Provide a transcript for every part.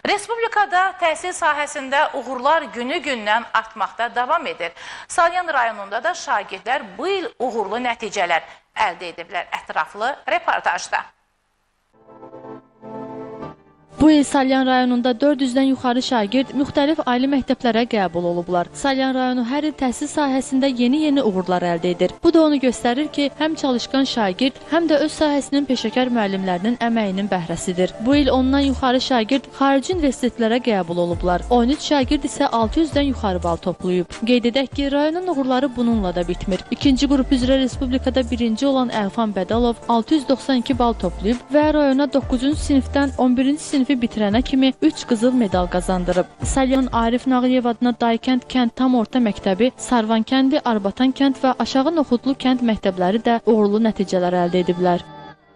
Respublikada təhsil sahəsində uğurlar günü-gündən artmaqda davam edir. Salyan rayonunda da şagirdlər bu il uğurlu nəticələr əldə ediblər. Ətraflı reportajda. Bu il Salyan rayonunda 400-dən yuxarı şagird müxtəlif ali məktəblərə qəbul olublar. Salyan rayonu hər il təhsil sahəsində yeni uğurlar əldə edir. Bu da onu göstərir ki, həm çalışqan şagird, həm də öz sahəsinin peşəkar müəllimlərinin əməyinin bəhrəsidir. Bu il ondan yuxarı şagird xarici universitetlərə qəbul olublar. 13 şagird isə 600-dən yuxarı bal toplayıb. Qeyd edək ki, rayonun uğurları bununla da bitmir. İkinci qrup üzrə respublikada birinci olan Əlfan Bədalov 692 bal toplayıb və rayona 9-cu sinifdən 11-ci sinifi bitirənə kimi 3 qızıl medal qazandırıb. Salyan Arif Nağıyev adına Daykənd kənd tam orta məktəbi, Sarvan kəndi, Arbatan kənd və Aşağı Noxudlu kənd məktəbləri də uğurlu nəticələr əldə ediblər.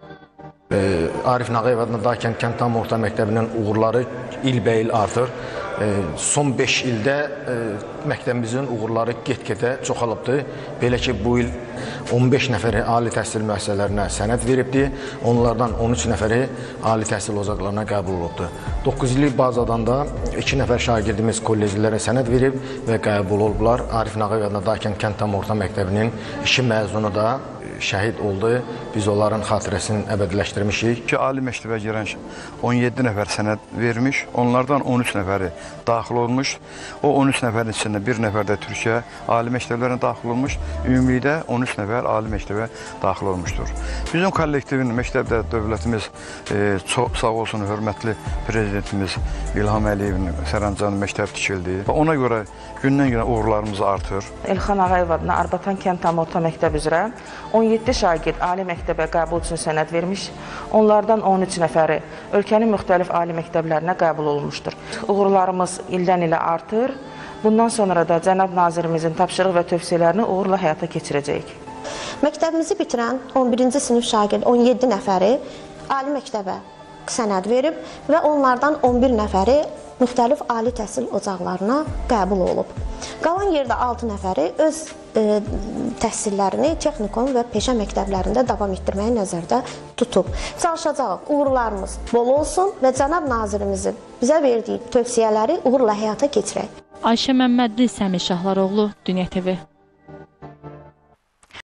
Arif Nağıyev adına Daykənd kənd tam orta məktəbinin uğurları ilbəil artır. Son 5 ildə məktəbimizin uğurları get-gedə çoxalıbdır. Belə ki, bu il 15 nəfəri ali təhsil müəssisələrinə sənəd veribdir. Onlardan 13 nəfəri ali təhsil ocaqlarına qəbul olubdur. 9 illik bazadan da 2 nəfər şagirdimiz kolleclərə sənəd verib və qəbul olublar. Arif Nağıyev adına Daykənd kənd tam orta məktəbinin 2 məzunu da şəhid oldu. Biz onların xatirəsini əbədiləşdirmişik. Ali məktəbə girən 17 nəfər sənəd vermiş, onlardan 13 nəfəri daxil olmuş. O 13 nəfərin içində bir nəfər də Türkiyə ali məktəblərinə daxil olmuş. Ümumilikdə 13 nəfər ali məktəbə daxil olmuşdur. Bizim kollektivin məktəbdə dövlətimiz çox sağ olsun, hörmətli prezidentimiz İlham Əliyevin sərəncamı məktəb tikildi. Ona görə gündən-günə uğurlarımız artır. Elxan Ağayev adına Arbatan kənd tam orta məktəb üzrə 17 şagird ali məktəbə qəbul üçün sənəd vermiş. Onlardan 13 nəfəri ölkənin müxtəlif ali məktəblərinə qəbul olunmuşdur. Uğurlarımız ildən-ilə artır. Bundan sonra da cənab nazirimizin tapşırıq və tövsiyələrini uğurla həyata keçirəcəyik. Məktəbimizi bitirən 11-ci sinif şagird 17 nəfəri ali məktəbə sənəd verib və onlardan 11 nəfəri müxtəlif ali təhsil ocaqlarına qəbul olub. Qalan yerdə 6 nəfəri öz təhsillərini texnikum və peşə məktəblərində davam etdirməyi nəzərdə tutub. Çalışacağıq, uğurlarımız bol olsun və cənab nazirimizin bizə verdiyi tövsiyələri uğurla həyata keçirək. Ayşə Məmmədli, Səmir Şahlıoğlu, Dünya TV.